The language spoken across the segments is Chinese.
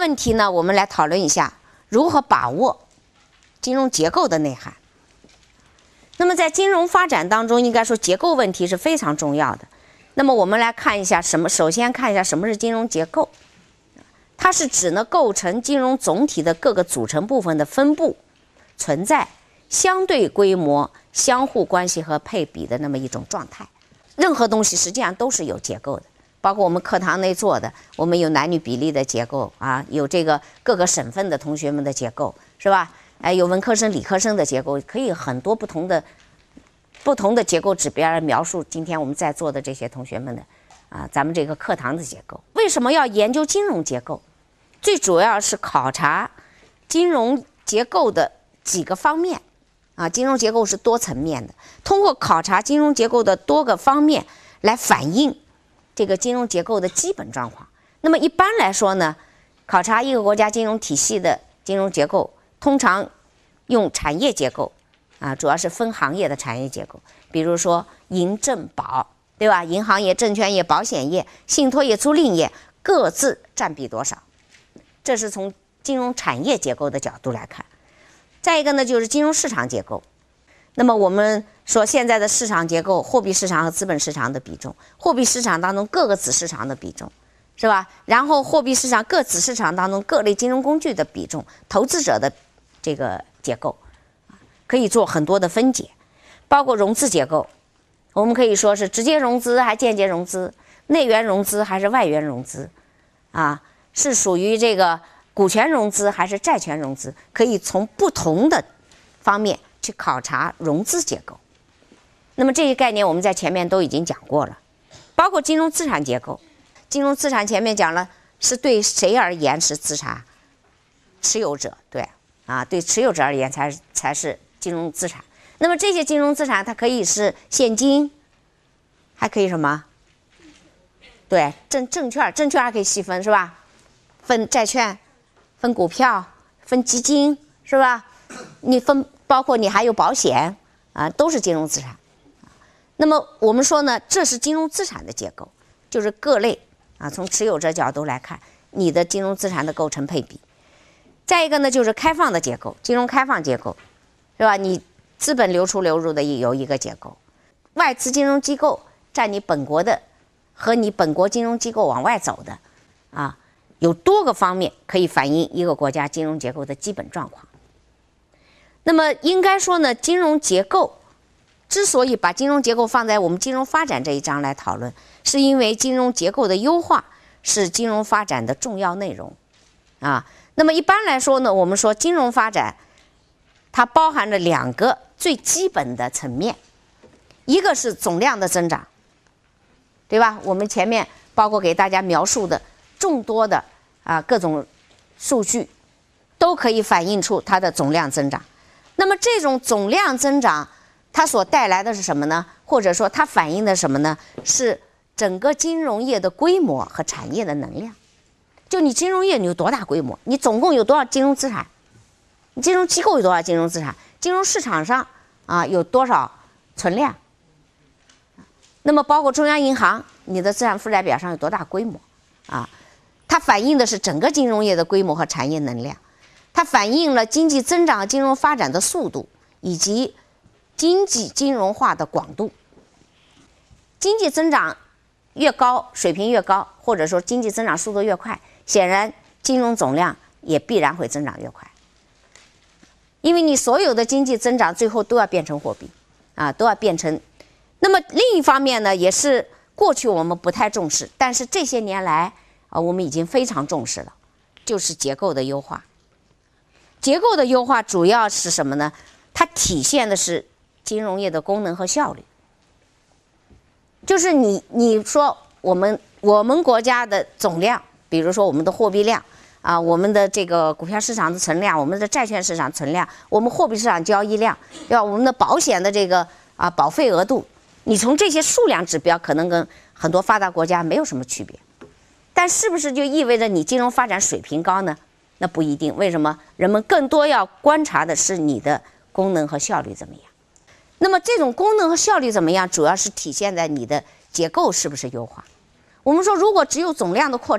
问题呢，我们来讨论一下如何把握金融结构的内涵。那么在金融发展当中，应该说结构问题是非常重要的。那么我们来看一下首先看一下什么是金融结构。它是指呢构成金融总体的各个组成部分的分布、存在、相对规模、相互关系和配比的那么一种状态。任何东西实际上都是有结构的，包括我们课堂内做的，我们有男女比例的结构啊，有这个各个省份的同学们的结构，是吧？有文科生、理科生的结构，可以很多不同的结构指标来描述今天我们在座的这些同学们的咱们这个课堂的结构。为什么要研究金融结构？最主要是考察金融结构的几个方面金融结构是多层面的，通过考察金融结构的多个方面来反映这个金融结构的基本状况。那么一般来说呢，考察一个国家金融体系的金融结构，通常用产业结构主要是分行业的产业结构，比如说银证保，对吧？银行业、证券业、保险业、信托业、租赁业各自占比多少？这是从金融产业结构的角度来看。再一个呢，就是金融市场结构。那么我们说现在的市场结构，货币市场和资本市场的比重，货币市场当中各个子市场的比重，是吧？然后货币市场各子市场当中各类金融工具的比重，投资者的这个结构，可以做很多的分解，包括融资结构。我们可以说是直接融资还间接融资，内源融资还是外源融资是属于这个股权融资还是债权融资，可以从不同的方面去考察融资结构。那么这些概念我们在前面都已经讲过了，包括金融资产结构。金融资产前面讲了是对谁而言是资产？持有者，对对持有者而言才是金融资产。那么这些金融资产它可以是现金，还可以什么？对，证券还可以细分，是吧？分债券、分股票、分基金，是吧？你包括你还有保险都是金融资产。那么我们说呢，这是金融资产的结构，就是各类从持有者角度来看你的金融资产的构成配比。再一个呢，就是开放的结构，金融开放结构，是吧？你资本流出流入的有一个结构，外资金融机构占你本国的和你本国金融机构往外走的有多个方面可以反映一个国家金融结构的基本状况。那么应该说呢，金融结构之所以把金融结构放在我们金融发展这一章来讨论，是因为金融结构的优化是金融发展的重要内容那么一般来说呢，我们说金融发展它包含了两个最基本的层面，一个是总量的增长，对吧？我们前面包括给大家描述的众多的各种数据都可以反映出它的总量增长。那么这种总量增长它所带来的是什么呢？或者说它反映的什么呢？是整个金融业的规模和产业的能量。就你金融业你有多大规模，你总共有多少金融资产，你金融机构有多少金融资产，金融市场上有多少存量，那么包括中央银行你的资产负债表上有多大规模它反映的是整个金融业的规模和产业能量，它反映了经济增长和金融发展的速度以及经济金融化的广度。经济增长越高，水平越高，或者说经济增长速度越快，显然金融总量也必然会增长越快，因为你所有的经济增长最后都要变成货币都要变成。那么另一方面呢，也是过去我们不太重视，但是这些年来我们已经非常重视了，就是结构的优化。结构的优化主要是什么呢？它体现的是金融业的功能和效率。就是你说我们国家的总量，比如说我们的货币量我们的这个股票市场的存量，我们的债券市场存量，我们货币市场交易量，对吧？我们的保险的这个保费额度，你从这些数量指标可能跟很多发达国家没有什么区别，但是不是就意味着你金融发展水平高呢？那不一定。为什么？人们更多要观察的是你的功能和效率怎么样。那么这种功能和效率怎么样，主要是体现在你的结构是不是优化。我们说如果只有总量的扩张，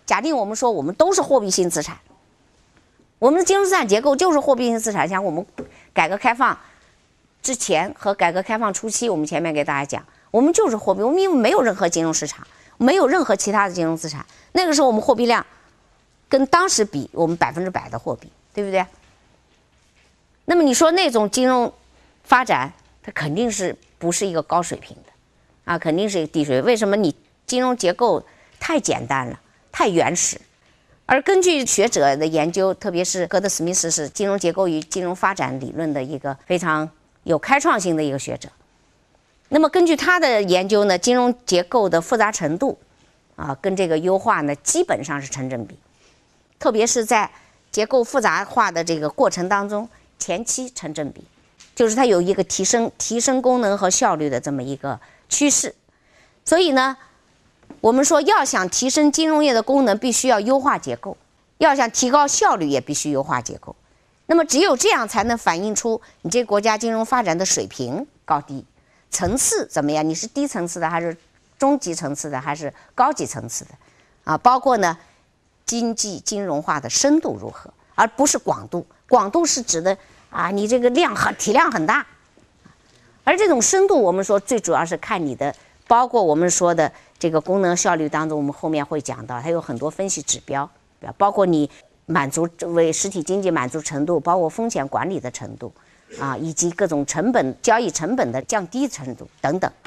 假定我们说我们都是货币性资产，我们的金融资产结构就是货币性资产。像我们改革开放之前和改革开放初期，我们前面给大家讲，我们就是货币，我们因为没有任何金融市场，没有任何其他的金融资产，那个时候我们货币量跟当时比，我们100%的货币，对不对？那么你说那种金融发展，它肯定是不是一个高水平的啊，肯定是一个低水平。为什么？你金融结构太简单了，太原始。而根据学者的研究，特别是戈德史密斯是金融结构与金融发展理论的一个非常有开创性的一个学者。那么根据他的研究呢，金融结构的复杂程度啊，跟这个优化呢基本上是成正比，特别是在结构复杂化的这个过程当中，前期成正比，就是它有一个提升功能和效率的这么一个趋势。所以呢，我们说要想提升金融业的功能，必须要优化结构；要想提高效率，也必须优化结构。那么只有这样才能反映出你这个国家金融发展的水平高低、层次怎么样？你是低层次的，还是中级层次的，还是高级层次的？啊，包括呢，经济金融化的深度如何，而不是广度。广度是指的啊，你这个体量很大，而这种深度，我们说最主要是看你的，包括我们说的这个功能效率当中，我们后面会讲到，它有很多分析指标，包括你为实体经济满足程度，包括风险管理的程度啊，以及各种交易成本的降低程度等等。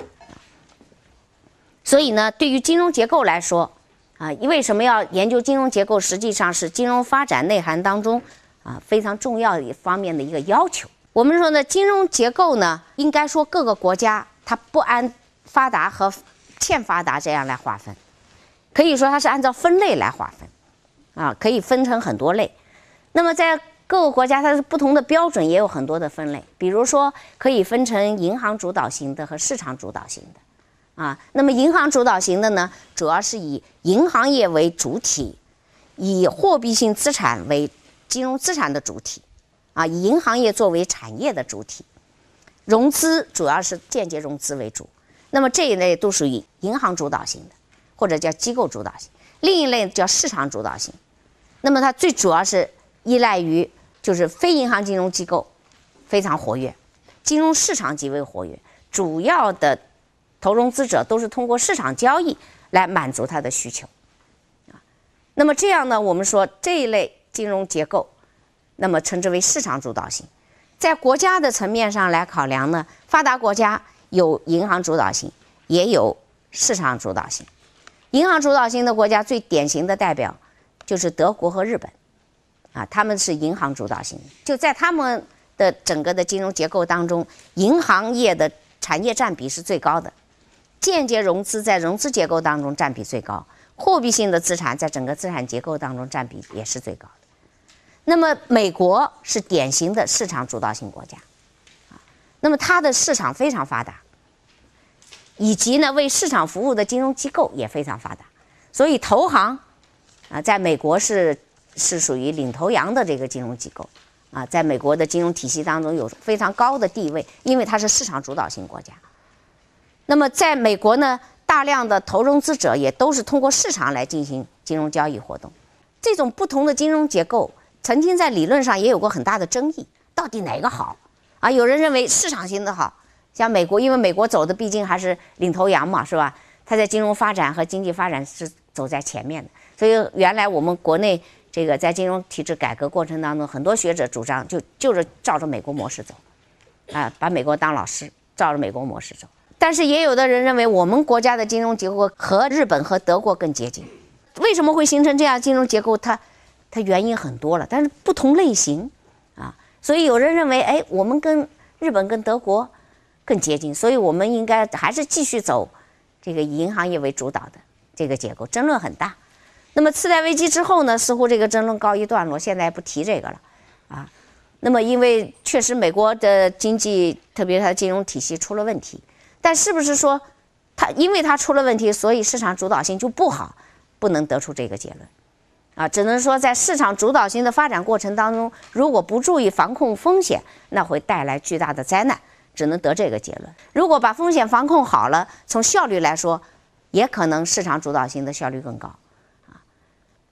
所以呢，对于金融结构来说啊，为什么要研究金融结构？实际上是金融发展内涵当中啊非常重要的一方面的一个要求。我们说呢，金融结构呢，应该说各个国家它不按发达和欠发达这样来划分，可以说它是按照分类来划分啊，可以分成很多类。那么在各个国家，它是不同的标准，也有很多的分类。比如说，可以分成银行主导型的和市场主导型的啊。那么银行主导型的呢，主要是以银行业为主体，以货币性资产为金融资产的主体啊，以银行业作为产业的主体，融资主要是间接融资为主。那么这一类都属于银行主导型的，或者叫机构主导型。另一类叫市场主导型，那么它最主要是依赖于就是非银行金融机构非常活跃，金融市场极为活跃，主要的投融资者都是通过市场交易来满足它的需求啊。那么这样呢，我们说这一类金融结构，那么称之为市场主导型。在国家的层面上来考量呢，发达国家有银行主导型，也有市场主导型。银行主导型的国家最典型的代表就是德国和日本啊，他们是银行主导型，就在他们的整个的金融结构当中，银行业的产业占比是最高的，间接融资在融资结构当中占比最高，货币性的资产在整个资产结构当中占比也是最高的。那么美国是典型的市场主导型国家啊，那么它的市场非常发达，以及呢为市场服务的金融机构也非常发达，所以投行啊在美国是属于领头羊的这个金融机构啊，在美国的金融体系当中有非常高的地位，因为它是市场主导型国家。那么在美国呢，大量的投融资者也都是通过市场来进行金融交易活动。这种不同的金融结构曾经在理论上也有过很大的争议，到底哪个好啊？有人认为市场型的好，像美国，因为美国走的毕竟还是领头羊嘛，是吧？它在金融发展和经济发展是走在前面的，所以原来我们国内这个在金融体制改革过程当中，很多学者主张就是照着美国模式走，啊，把美国当老师，照着美国模式走。但是也有的人认为我们国家的金融结构和日本和德国更接近。为什么会形成这样金融结构？它原因很多了，但是不同类型啊，所以有人认为，哎，我们跟日本跟德国更接近，所以我们应该还是继续走这个以银行业为主导的这个结构，争论很大。那么次贷危机之后呢，似乎这个争论告一段落，现在不提这个了啊。那么因为确实美国的经济，特别是它的金融体系出了问题，但是不是说因为它出了问题，所以市场主导性就不好？不能得出这个结论啊，只能说在市场主导型的发展过程当中，如果不注意防控风险，那会带来巨大的灾难，只能得这个结论。如果把风险防控好了，从效率来说，也可能市场主导型的效率更高啊。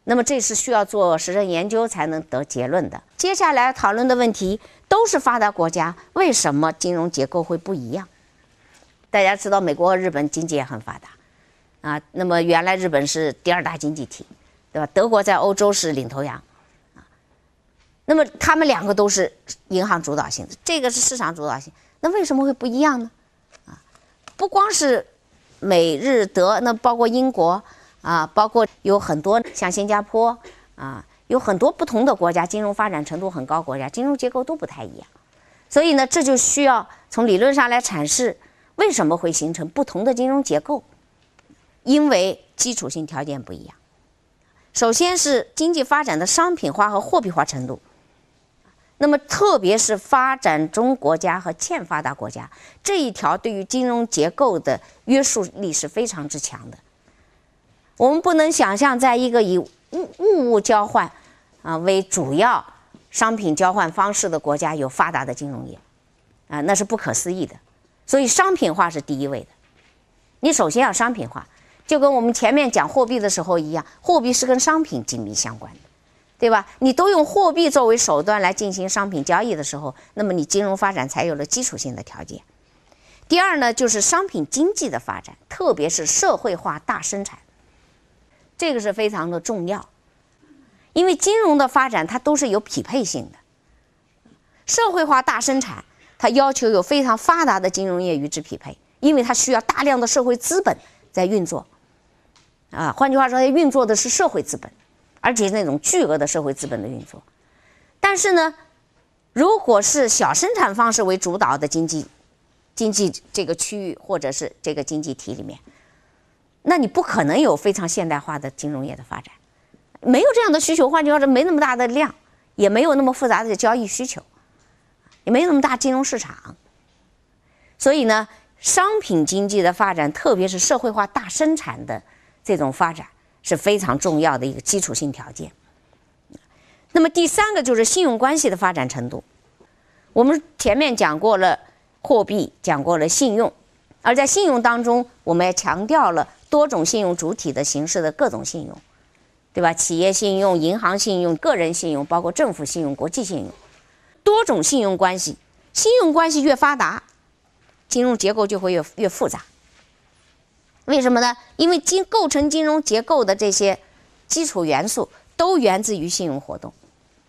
那么这是需要做实证研究才能得结论的。接下来讨论的问题都是发达国家，为什么金融结构会不一样？大家知道，美国和日本经济也很发达啊。那么原来日本是第2大经济体，对吧？德国在欧洲是领头羊啊。那么他们2个都是银行主导性的，这个是市场主导性。那为什么会不一样呢？啊，不光是美日德，那包括英国。包括有很多像新加坡有很多不同的国家，金融发展程度很高，国家金融结构都不太一样，所以呢，这就需要从理论上来阐释为什么会形成不同的金融结构，因为基础性条件不一样。首先是经济发展的商品化和货币化程度，那么特别是发展中国家和欠发达国家这一条，对于金融结构的约束力是非常之强的。我们不能想象，在一个以物交换为主要商品交换方式的国家有发达的金融业那是不可思议的。所以商品化是第一位的。你首先要商品化，就跟我们前面讲货币的时候一样，货币是跟商品紧密相关的，对吧？你都用货币作为手段来进行商品交易的时候，那么你金融发展才有了基础性的条件。第二呢，就是商品经济的发展，特别是社会化大生产。这个是非常的重要，因为金融的发展它都是有匹配性的。社会化大生产，它要求有非常发达的金融业与之匹配，因为它需要大量的社会资本在运作。换句话说，它运作的是社会资本，而且是那种巨额的社会资本的运作。但是呢，如果是小生产方式为主导的经济这个区域或者是这个经济体里面，那你不可能有非常现代化的金融业的发展，没有这样的需求。换句话说，没那么大的量，也没有那么复杂的交易需求，也没有那么大金融市场。所以呢，商品经济的发展，特别是社会化大生产的这种发展，是非常重要的一个基础性条件。那么第3个就是信用关系的发展程度。我们前面讲过了货币，讲过了信用，而在信用当中，我们也强调了多种信用主体的形式的各种信用，对吧？企业信用、银行信用、个人信用，包括政府信用、国际信用，多种信用关系。信用关系越发达，金融结构就会越复杂。为什么呢？因为构成金融结构的这些基础元素都源自于信用活动。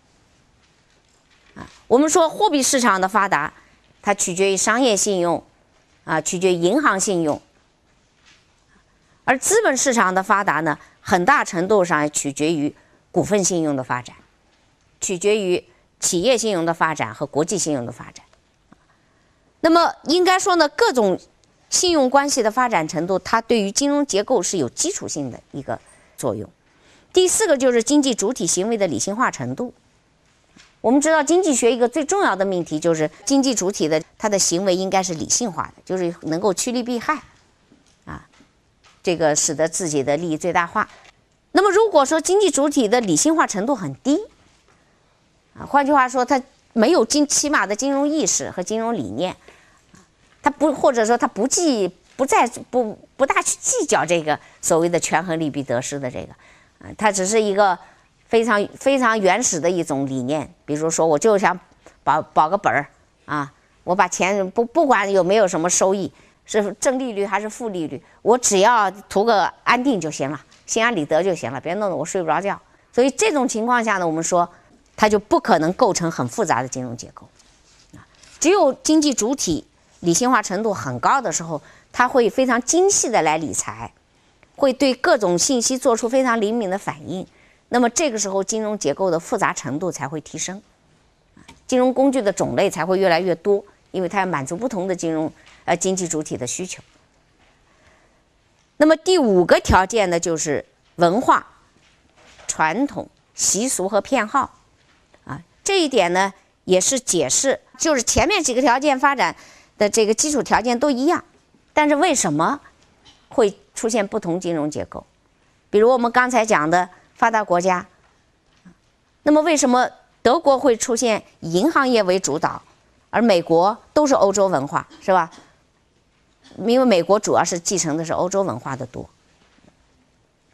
我们说货币市场的发达，它取决于商业信用取决于银行信用。而资本市场的发达呢，很大程度上取决于股份信用的发展，取决于企业信用的发展和国际信用的发展。那么应该说呢，各种信用关系的发展程度，它对于金融结构是有基础性的一个作用。第4个就是经济主体行为的理性化程度。我们知道经济学一个最重要的命题就是经济主体的它的行为应该是理性化的，就是能够趋利避害这个使得自己的利益最大化。那么如果说经济主体的理性化程度很低换句话说，它没有起码的金融意识和金融理念，它不，或者说它不大去计较这个所谓的权衡利弊得失的这个它只是一个非常原始的一种理念。比如说我就想保个本儿我把钱不管有没有什么收益，是正利率还是负利率，我只要图个安定就行了，心安理得就行了，别弄得我睡不着觉。所以这种情况下呢，我们说它就不可能构成很复杂的金融结构只有经济主体理性化程度很高的时候，它会非常精细的来理财，会对各种信息做出非常灵敏的反应。那么这个时候金融结构的复杂程度才会提升，金融工具的种类才会越来越多，因为它要满足不同的经济主体的需求。那么第5个条件呢，就是文化、传统、习俗和偏好这一点呢也是解释，就是前面几个条件发展的这个基础条件都一样，但是为什么会出现不同金融结构？比如我们刚才讲的发达国家，那么为什么德国会出现以银行业为主导，而美国都是欧洲文化，是吧？因为美国主要是继承的是欧洲文化的多。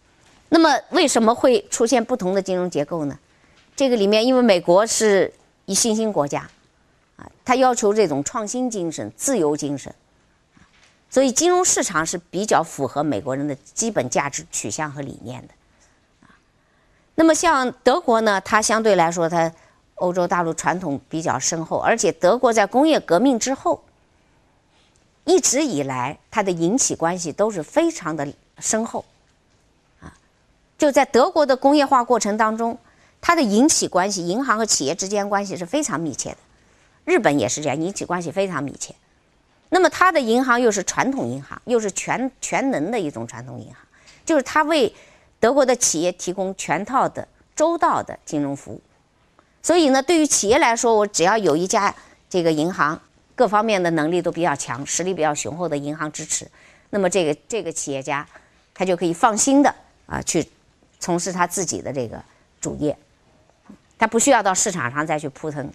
那么为什么会出现不同的金融结构呢？这个里面，因为美国是一新兴国家，它要求这种创新精神、自由精神，所以金融市场是比较符合美国人的基本价值取向和理念的。那么像德国呢，它相对来说，它欧洲大陆传统比较深厚，而且德国在工业革命之后，一直以来它的银企关系都是非常的深厚，就在德国的工业化过程当中，它的银企关系，银行和企业之间关系是非常密切的。日本也是这样，银企关系非常密切。那么它的银行又是传统银行，又是全能的一种传统银行，就是它为德国的企业提供全套的周到的金融服务。所以呢，对于企业来说，我只要有一家这个银行各方面的能力都比较强，实力比较雄厚的银行支持，那么这个企业家他就可以放心的去从事他自己的这个主业，他不需要到市场上再去扑腾。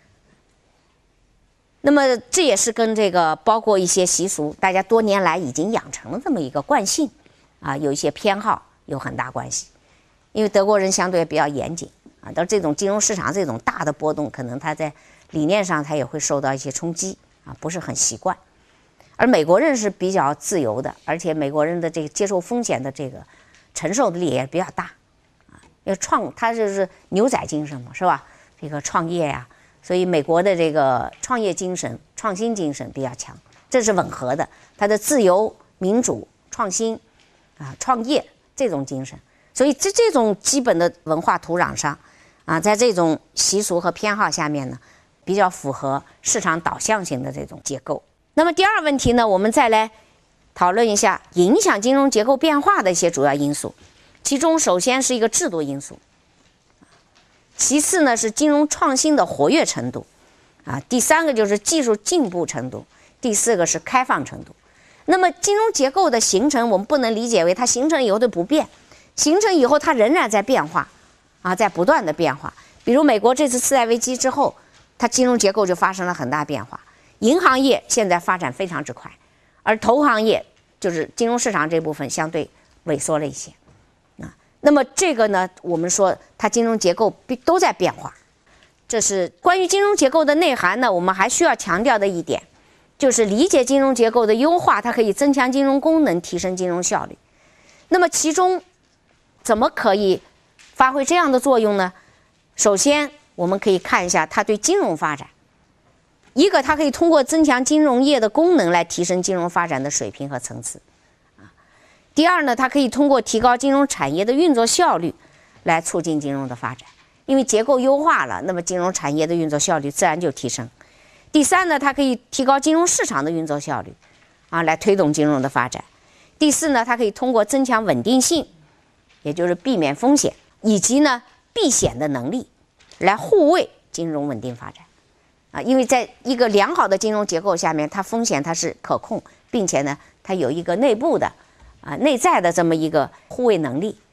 那么这也是跟这个包括一些习俗，大家多年来已经养成了这么一个惯性有一些偏好有很大关系。因为德国人相对比较严谨到这种金融市场这种大的波动，可能他在理念上他也会受到一些冲击不是很习惯。而美国人是比较自由的，而且美国人的这个接受风险的这个承受力也比较大因为他就是牛仔精神嘛，是吧？这个创业呀，所以美国的这个创业精神、创新精神比较强，这是吻合的。它的自由、民主、创新创业这种精神，所以这种基本的文化土壤上在这种习俗和偏好下面呢，比较符合市场导向型的这种结构。那么第二问题呢，我们再来讨论一下影响金融结构变化的一些主要因素。其中首先是一个制度因素，其次呢是金融创新的活跃程度第三个就是技术进步程度，第四个是开放程度。那么金融结构的形成，我们不能理解为它形成以后的不变，形成以后它仍然在变化在不断的变化。比如美国这次次贷危机之后，它金融结构就发生了很大变化，银行业现在发展非常之快，而投行业就是金融市场这部分相对萎缩了一些那么这个呢，我们说它金融结构都在变化。这是关于金融结构的内涵呢，我们还需要强调的一点，就是理解金融结构的优化，它可以增强金融功能，提升金融效率。那么其中怎么可以发挥这样的作用呢？首先我们可以看一下它对金融发展，一个它可以通过增强金融业的功能来提升金融发展的水平和层次第二呢，它可以通过提高金融产业的运作效率来促进金融的发展，因为结构优化了，那么金融产业的运作效率自然就提升。第三呢，它可以提高金融市场的运作效率来推动金融的发展。第四呢，它可以通过增强稳定性，也就是避免风险，以及呢避险的能力来护卫金融稳定发展因为在一个良好的金融结构下面，它风险它是可控，并且呢它有一个内部的内在的这么一个护卫能力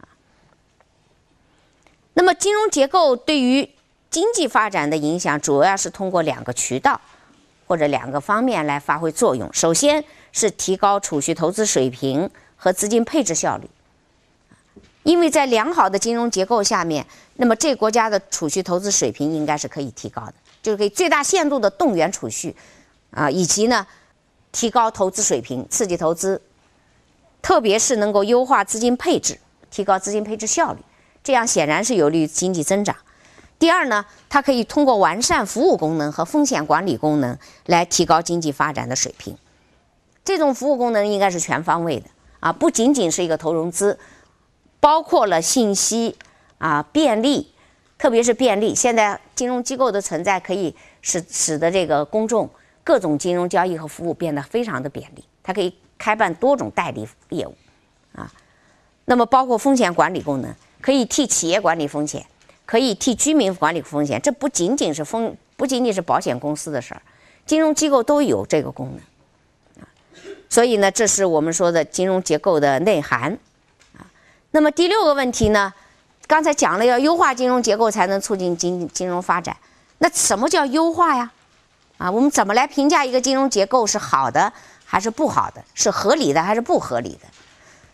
那么金融结构对于经济发展的影响，主要是通过两个渠道或者两个方面来发挥作用。首先是提高储蓄投资水平和资金配置效率，因为在良好的金融结构下面，那么这个国家的储蓄投资水平应该是可以提高的，就是可以最大限度的动员储蓄以及呢提高投资水平，刺激投资，特别是能够优化资金配置，提高资金配置效率，这样显然是有利于经济增长。第二呢，它可以通过完善服务功能和风险管理功能来提高经济发展的水平。这种服务功能应该是全方位的不仅仅是一个投融资，包括了信息便利，特别是便利。现在金融机构的存在可以使得这个公众各种金融交易和服务变得非常的便利，它可以开办多种代理业务那么包括风险管理功能，可以替企业管理风险，可以替居民管理风险。这不仅仅是保险公司的事儿，金融机构都有这个功能所以呢，这是我们说的金融结构的内涵那么第六个问题呢，刚才讲了要优化金融结构才能促进金融发展。那什么叫优化呀？我们怎么来评价一个金融结构是好的还是不好的，是合理的还是不合理的？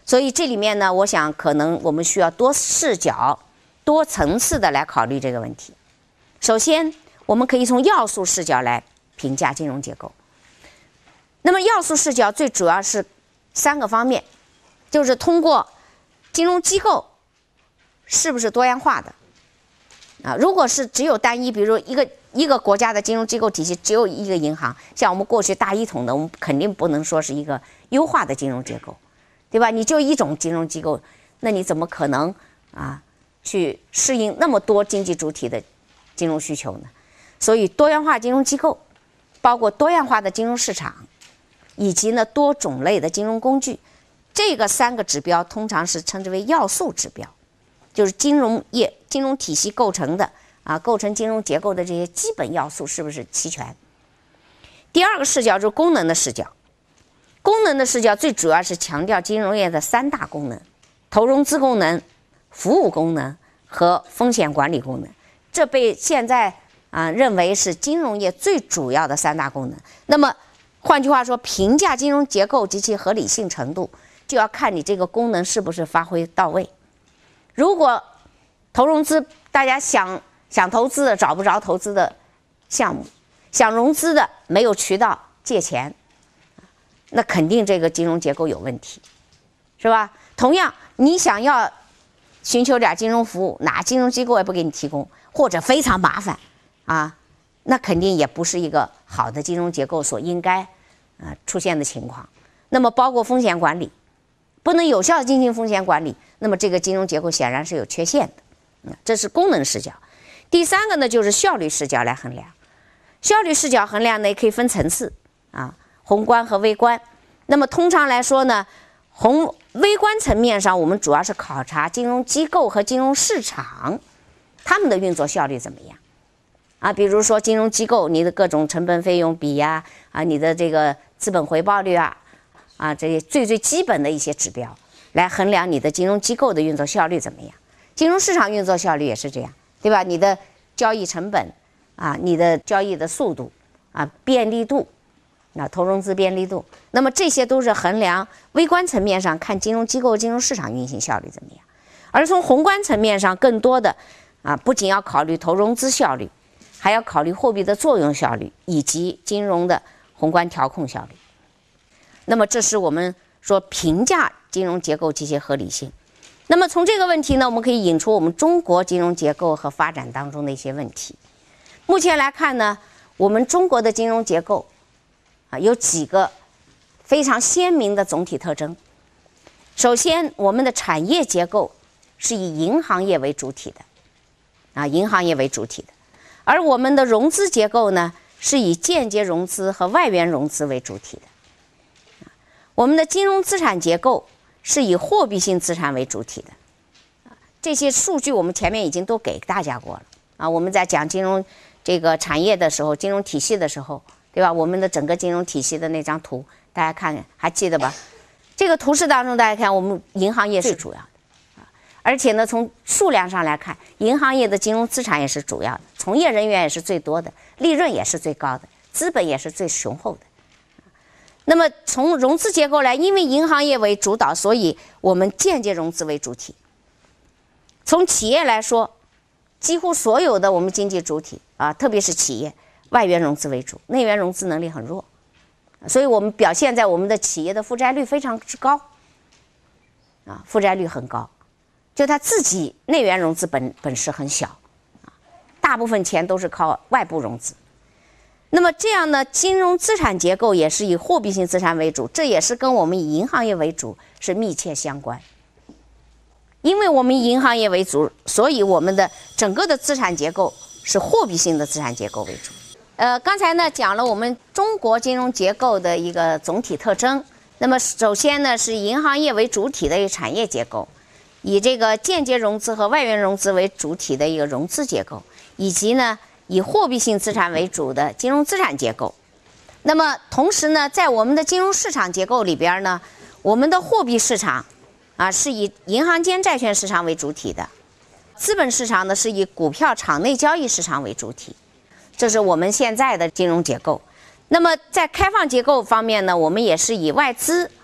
所以这里面呢，我想可能我们需要多视角、多层次的来考虑这个问题。首先，我们可以从要素视角来评价金融结构。那么要素视角最主要是3个方面，就是通过金融机构是不是多样化的啊？如果是只有单一，比如一个国家的金融机构体系只有一个银行，像我们过去大一统的，我们肯定不能说是一个优化的金融结构，对吧？你就一种金融机构，那你怎么可能去适应那么多经济主体的金融需求呢？所以多样化金融机构包括多样化的金融市场，以及呢多种类的金融工具，这个3个指标通常是称之为要素指标，就是金融业、金融体系构成的构成金融结构的这些基本要素是不是齐全。第2个视角就是功能的视角，功能的视角最主要是强调金融业的3大功能：投融资功能、服务功能和风险管理功能。这被现在认为是金融业最主要的3大功能。那么换句话说，评价金融结构及其合理性程度，就要看你这个功能是不是发挥到位。如果投融资，大家想投资的找不着投资的项目，想融资的没有渠道借钱，那肯定这个金融结构有问题，是吧？同样，你想要寻求点金融服务，哪金融机构也不给你提供，或者非常麻烦那肯定也不是一个好的金融结构所应该出现的情况。那么包括风险管理，不能有效进行风险管理，那么这个金融结构显然是有缺陷的。这是功能视角。第3个呢，就是效率视角来衡量。效率视角衡量呢，也可以分层次宏观和微观。那么通常来说呢，微观层面上，我们主要是考察金融机构和金融市场他们的运作效率怎么样比如说金融机构你的各种成本费用比你的这个资本回报率这些最基本的一些指标来衡量你的金融机构的运作效率怎么样。金融市场运作效率也是这样，对吧？你的交易成本你的交易的速度便利度投融资便利度，那么这些都是衡量微观层面上看金融机构、金融市场运行效率怎么样。而从宏观层面上，更多的不仅要考虑投融资效率，还要考虑货币的作用效率以及金融的宏观调控效率。那么这是我们说评价金融结构及其合理性。那么从这个问题呢，我们可以引出我们中国金融结构和发展当中的一些问题。目前来看呢，我们中国的金融结构有几个非常鲜明的总体特征。首先，我们的产业结构是以银行业为主体的银行业为主体的，而我们的融资结构呢，是以间接融资和外源融资为主体的。我们的金融资产结构是以货币性资产为主体的。这些数据我们前面已经都给大家过了我们在讲金融这个产业的时候，金融体系的时候，对吧？我们的整个金融体系的那张图，大家看看还记得吧？这个图示当中，大家看我们银行业是主要的而且呢，从数量上来看，银行业的金融资产也是主要的，从业人员也是最多的，利润也是最高的，资本也是最雄厚的。那么从融资结构来，因为银行业为主导，所以我们间接融资为主体。从企业来说，几乎所有的我们经济主体特别是企业，外源融资为主，内源融资能力很弱，所以我们表现在我们的企业的负债率非常之高负债率很高，就它自己内源融资本事很小大部分钱都是靠外部融资。那么这样呢，金融资产结构也是以货币性资产为主，这也是跟我们以银行业为主是密切相关。因为我们以银行业为主，所以我们的整个的资产结构是货币性的资产结构为主。刚才呢讲了我们中国金融结构的一个总体特征。那么首先呢是银行业为主体的一个产业结构，以这个间接融资和外源融资为主体的一个融资结构，以及呢以货币性资产为主的金融资产结构。那么同时呢，在我们的金融市场结构里边呢，我们的货币市场是以银行间债券市场为主体的，资本市场呢是以股票场内交易市场为主体，这是我们现在的金融结构。那么在开放结构方面呢，我们也是以外资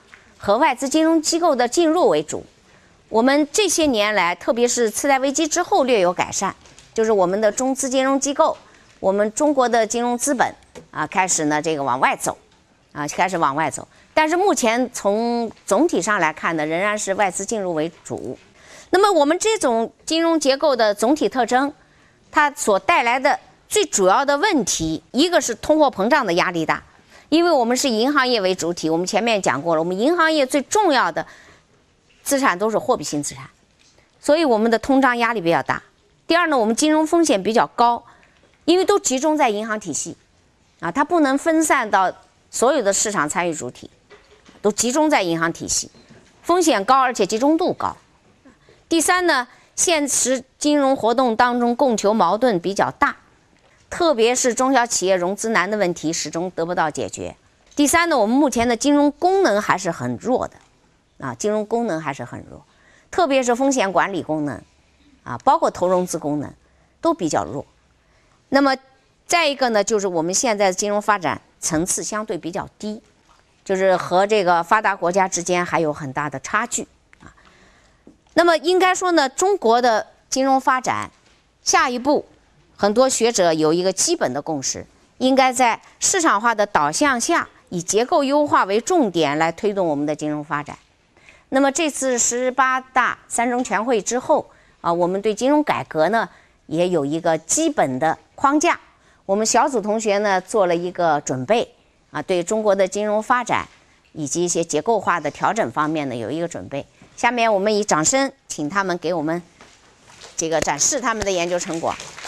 和外资金融机构的进入为主。我们这些年来，特别是次贷危机之后略有改善，就是我们的中资金融机构，我们中国的金融资本开始呢这个往外走，开始往外走。但是目前从总体上来看呢，仍然是外资进入为主。那么我们这种金融结构的总体特征，它所带来的最主要的问题，一个是通货膨胀的压力大，因为我们是银行业为主体，我们前面讲过了，我们银行业最重要的资产都是货币性资产，所以我们的通胀压力比较大。第二呢，我们金融风险比较高，因为都集中在银行体系，它不能分散到所有的市场参与主体，都集中在银行体系，风险高而且集中度高。第三呢，现实金融活动当中供求矛盾比较大，特别是中小企业融资难的问题始终得不到解决。第三呢，我们目前的金融功能还是很弱的，金融功能还是很弱，特别是风险管理功能，包括投融资功能都比较弱。那么再一个呢，就是我们现在的金融发展层次相对比较低，就是和这个发达国家之间还有很大的差距。那么应该说呢，中国的金融发展下一步，很多学者有一个基本的共识，应该在市场化的导向下，以结构优化为重点来推动我们的金融发展。那么这次18大三中全会之后我们对金融改革呢也有一个基本的框架。我们小组同学呢做了一个准备对中国的金融发展以及一些结构化的调整方面呢有一个准备。下面我们以掌声请他们给我们这个展示他们的研究成果。